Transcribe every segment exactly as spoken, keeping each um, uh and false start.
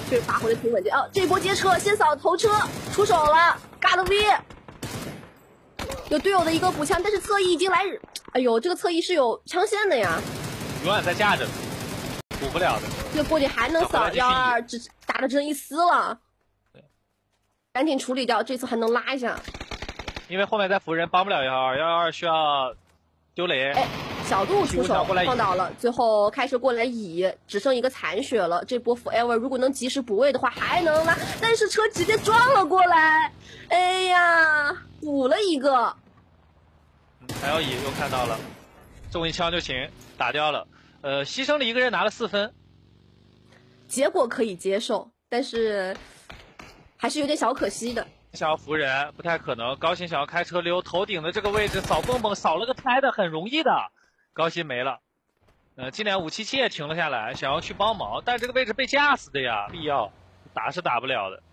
却发挥的挺稳健。哦，这波接车，先扫头车，出手了 ，God V。有队友的一个补枪，但是侧翼已经来，哎呦，这个侧翼是有枪线的呀， 永远在架着，补不了的。 这个锅底还能扫，幺二只打的只剩一丝了， 对， 赶紧处理掉，这次还能拉一下。 因为后面再扶人帮不了幺二，幺二需要丢雷。 哎，小度出手放倒了，最后开车过来乙，只剩一个残血了。这波 Forever 如果能及时补位的话，还能拉，但是车直接撞了过来，哎呀，补了一个。 还有乙又看到了，中一枪就行，打掉了。呃，牺牲了一个人拿了四分， 结果可以接受，但是还是有点小可惜的。 想要扶人不太可能，高鑫想要开车溜头顶的这个位置扫蹦蹦，扫了个拍的很容易的，高鑫没了。呃，今年五七七也停了下来，想要去帮忙，但这个位置被架死的呀，必要打是打不了的，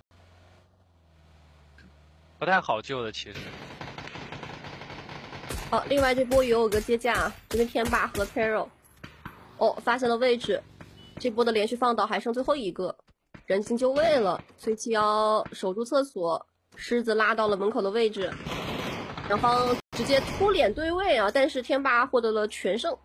不太好救的其实。 哦，另外这波也有个接架，这边天霸和 Perro， 哦，发现了位置，这波的连续放倒还剩最后一个，人进就位了，崔七幺守住厕所，狮子拉到了门口的位置，两方直接突脸对位啊，但是天霸获得了全胜。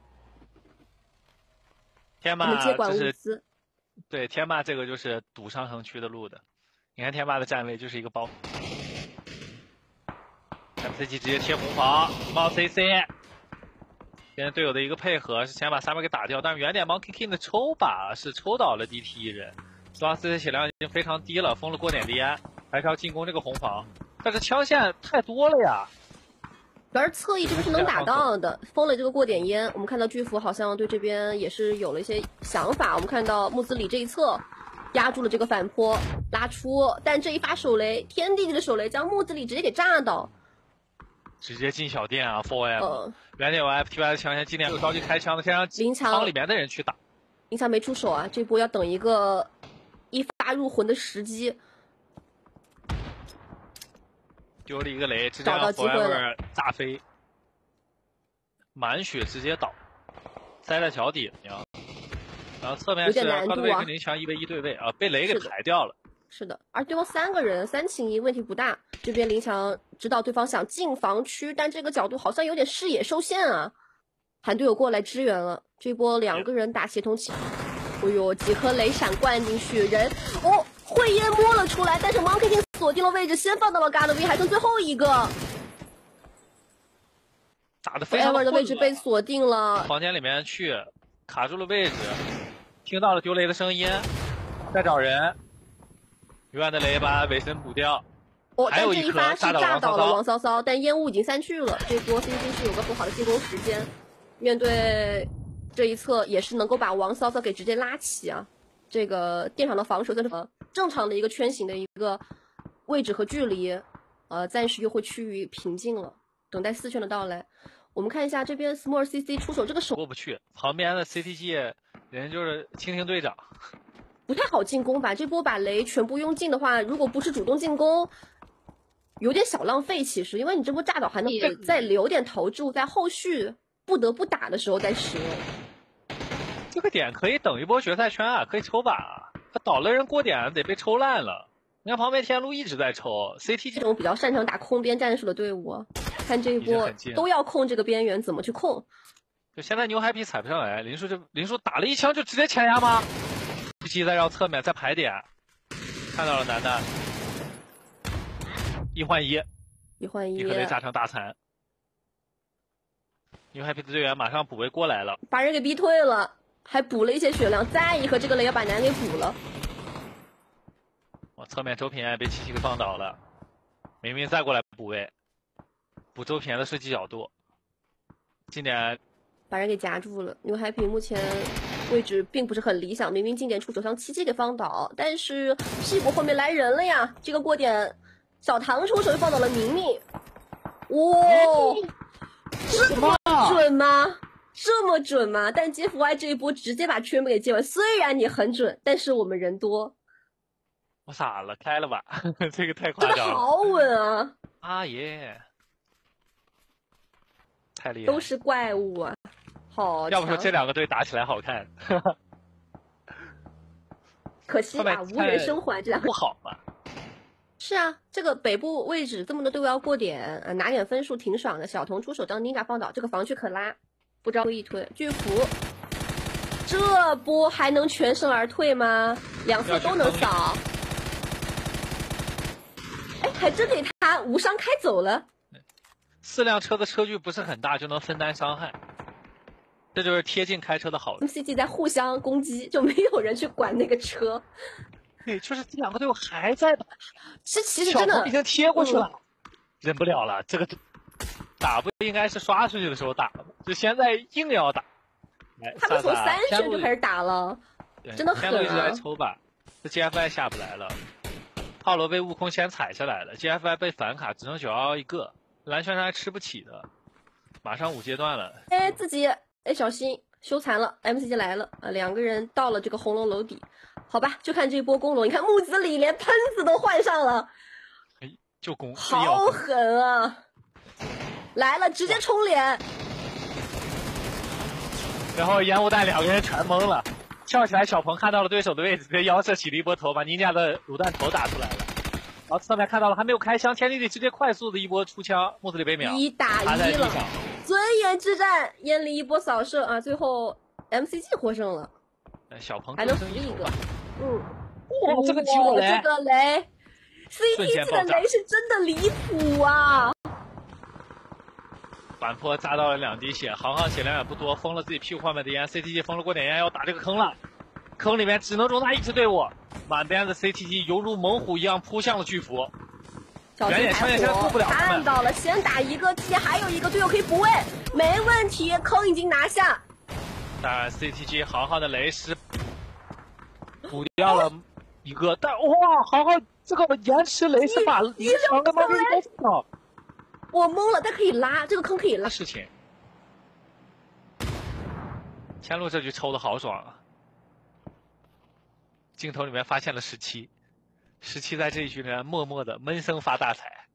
天霸接管这是， 对天霸这个就是堵上城区的路的，你看天霸的站位就是一个包。M C G 直接贴红房，冒 C C， 跟队友的一个配合是先把三妹给打掉，但是原点帮 K K 的抽把是抽倒了 D T 一人，双 C C 血量已经非常低了，封了过点离安，还是要进攻这个红房，但是枪线太多了呀。 主要是侧翼这边是能打到的，封了这个过点烟。我们看到巨幅好像对这边也是有了一些想法，我们看到木子李这一侧压住了这个反坡拉出，但这一发手雷，天地级的手雷将木子李直接给炸倒。 直接进小店啊 ，four M，、 嗯、 原点有 F T Y 的枪线，今年有着急开枪的，先让仓里面的人去打。 林强没出手啊，这波要等一个一发入魂的时机。 丢了一个雷，直接让 forever 炸飞，满血直接倒，塞在脚底上。然后侧面是高德卫跟林强一 v 一对位啊，被雷给排掉了。 是的，而对方三个人三请一问题不大。这边林强知道对方想进防区，但这个角度好像有点视野受限啊。喊队友过来支援了，这波两个人打协同起，哎呦，几颗雷闪灌进去，人哦会烟摸了出来，但是 Monkey King 锁定了位置，先放到了 God V， 还剩最后一个。 打得非常的位置被锁定了， 房间里面去卡住了位置，听到了丢雷的声音，在找人。远的雷把尾身补掉， 哦， 还有一颗炸倒了王骚骚，但烟雾已经散去了。这波 C C 是有个很好的进攻时间，面对这一侧也是能够把王骚骚给直接拉起啊。这个电场的防守算是正常的一个圈形的一个位置和距离，呃，暂时又会趋于平静了，等待四圈的到来。我们看一下这边 Small C C 出手这个手过不去，旁边的 C T G 人就是蜻蜓队长。 不太好进攻吧？这波把雷全部用尽的话，如果不是主动进攻，有点小浪费。其实，因为你这波炸倒还能再留点投注，在后续不得不打的时候再使用。 这个点可以等一波决赛圈啊，可以抽把啊。他倒了人过点得被抽烂了。你看旁边天路一直在抽 ，C T G 这种比较擅长打空边战术的队伍，看这一波都要控这个边缘，怎么去控？ 就现在牛海皮踩不上来，林叔就林叔打了一枪就直接前压吗？一期再绕侧面再排点，看到了楠楠，一换一， 一换一， 一颗雷炸成大残。牛海皮的队员马上补位过来了， 把人给逼退了，还补了一些血量，再一颗这个雷要把楠给补了。 我侧面周平安被七七给放倒了，明明再过来补位，补周平安的射击角度，今年把人给夹住了。牛海皮目前位置并不是很理想，明明近点出手将七七给放倒，但是屁股后面来人了呀！这个过点，小唐出手就放倒了明明。哇、哦，这么准吗？这么准吗？但 J F Y 这一波直接把圈给接完，虽然你很准，但是我们人多。 我傻了，开了吧？这个太夸张了。 这个好稳啊！ 啊耶，太厉害！ 都是怪物啊！好， 要不说这两个队打起来好看。 可惜啊，无人生还，这两个不好吧？ 是啊，这个北部位置这么多队伍要过点，呃，拿点分数挺爽的。小童出手将 Ninja 放倒，这个防区可拉，不知道会一推巨斧，这波还能全身而退吗？两次都能扫，哎，还真给他无伤开走了。 四辆车的车距不是很大，就能分担伤害，这就是贴近开车的好处。 M C G 在互相攻击，就没有人去管那个车。 对，就是这两个队伍还在打， 这其实真的已经贴过去了，嗯、忍不了了。这个打不应该是刷出去的时候打的，就现在硬要打。 他们从三圈就开始打了，真的狠啊！ 天路一直来抽吧，这 G F I 下不来了，炮楼被悟空先踩下来了 ，G F I 被反卡，只能九幺幺一个，蓝圈是还吃不起的，马上五阶段了。 哎，自己哎小心羞残了 ，M C G 来了啊！两个人到了这个红龙楼底。好吧，就看这一波攻龙，你看木子李连喷子都换上了， 哎，就攻， 好狠啊！来了，直接冲脸， 然后烟雾弹两个人全懵了，跳起来，小鹏看到了对手的位置，直接腰射起了一波头，把宁家的卤蛋头打出来了。然后侧面看到了，还没有开枪，天地里直接快速的一波出枪，木子李被秒， 一打一了，尊严之战，烟里一波扫射啊，最后 M C G 获胜了。 小鹏还能扶一个，嗯， 哇，这个击我雷， 这个雷 ，C T G 的雷是真的离谱啊！ 反坡扎到了两滴血，航航血量也不多，封了自己屁股后面的烟 ，C T G 封了过点烟，要打这个坑了，坑里面只能容纳一支队伍，满编的 C T G 犹如猛虎一样扑向了巨斧， 远眼枪眼现在顾不了他们， 看到了，先打一个，其实还有一个队友可以补位，没问题，坑已经拿下。 当然 ，C T G 航航的雷是补掉了一个，但哇，航航这个延迟雷是把一长的猫给给到， 我懵了，但可以拉，这个坑可以拉。 事情，天路这局抽的好爽啊！镜头里面发现了十七，十七在这一局里面默默的闷声发大财，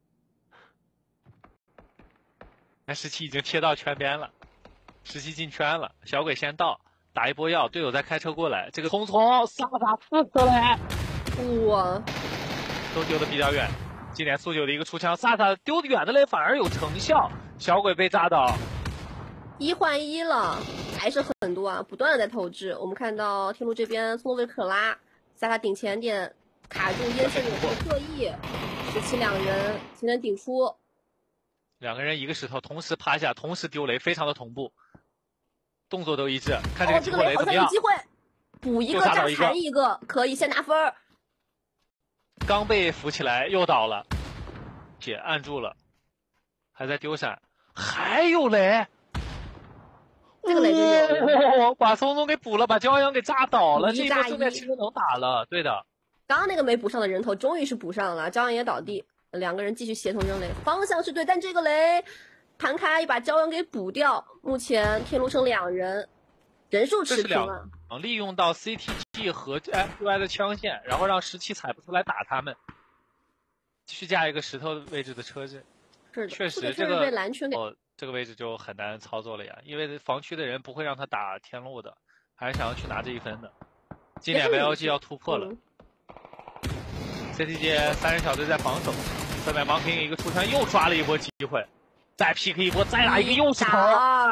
那十七已经贴到圈边了。十七进圈了，小鬼先到，打一波药，队友再开车过来，这个匆匆撒撒四个雷， 哇， 都丢的比较远。今年速九的一个出枪，萨萨丢的远的雷反而有成效，小鬼被炸倒， 一换一了，还是很多啊，不断的在投掷。我们看到天路这边聪威可拉，萨萨顶前点卡住烟线有个特意，十七两人才能顶出。 两个人一个石头同时趴下，同时丢雷，非常的同步。动作都一致，看这个机会雷怎么样？ 哦，这个雷好像有机会，补一个炸残一个，可以先拿分儿。 刚被扶起来又倒了，姐按住了，还在丢闪，还有雷， 这个雷就有， 哦、把松松给补了，把骄阳给炸倒了，这一波正面其实能打了，对的。 刚刚那个没补上的人头终于是补上了，骄阳也倒地，两个人继续协同扔雷，方向是对，但这个雷。弹开把骄阳给补掉，目前天路剩两人，人数持平了。 利用到 C T G 和 F T Y 的枪线，然后让十七踩不出来打他们，继续架一个石头位置的车阵。 是的， 确实这个被蓝圈给哦，这个位置就很难操作了呀，因为防区的人不会让他打天路的，还是想要去拿这一分的。今年 V L G 要突破了、嗯、，C T G 三人小队在防守，这边 Monkey 一个出圈又抓了一波机会。再 P K 一波，再来一个又是头。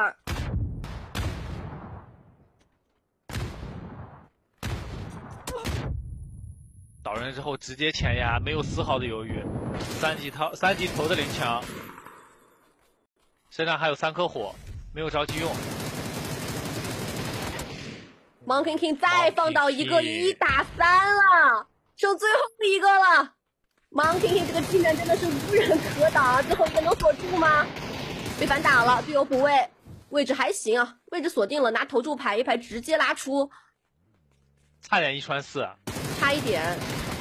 倒人之后直接前压，没有丝毫的犹豫。三级头三级头的零枪，身上还有三颗火，没有着急用。 Monkey King 再放倒一个，一打三了，剩最后一个了。Monkey King 这个技能真的是无人可挡，最后一个能锁住吗？被反打了，队友补位，位置还行啊，位置锁定了，拿头柱排一排，直接拉出， 差点一穿四、啊， 差一点。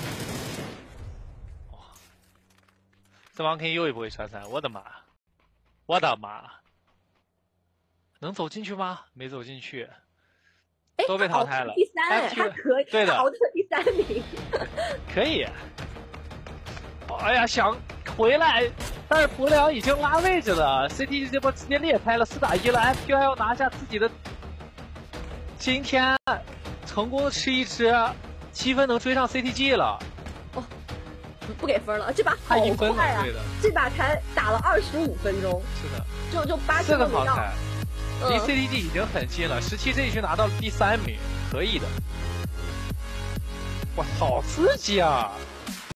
哇，这 Monkey King 又一波一穿三，我的妈，我的妈，能走进去吗？没走进去，都被淘汰了。 第三，他可以， 对的， 淘汰第三名， 可以。哎呀，想回来，但是博良已经拉位置了 ，C T G 这波直接裂开了，四打一了 ，F T Y 要拿下自己的。今天成功的吃一只七分能追上 C T G 了。 哦，不不给分了，这把好一分快啊！ 对的， 这把才打了二十五分钟。 是的， 就就八四个淘汰，离嗯、 C T G 已经很近了。十七 Z 区拿到了第三名，可以的。哇，好刺激啊！